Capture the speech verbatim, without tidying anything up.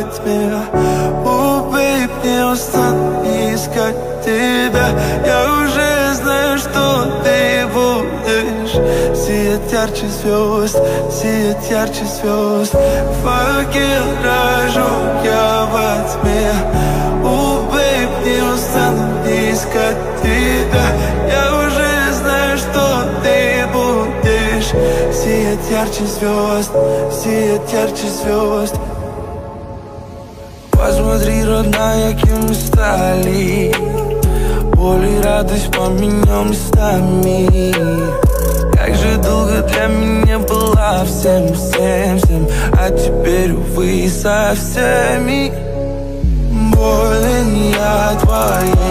во тьме. О, бейб, не устану искать тебя. Я уже знаю, что ты будешь сиять ярче звезд, сиять ярче звезд. Факел рожу я во тьме. О, бейб, не устану искать тебя. Я уже знаю, что ты будешь сиять ярче звезд, сиять ярче звезд. Посмотри, родная, кем мы стали. Боль и радость поменял местами. Как же долго для меня была всем, всем, всем, а теперь, увы, со всеми. Болен я твоя.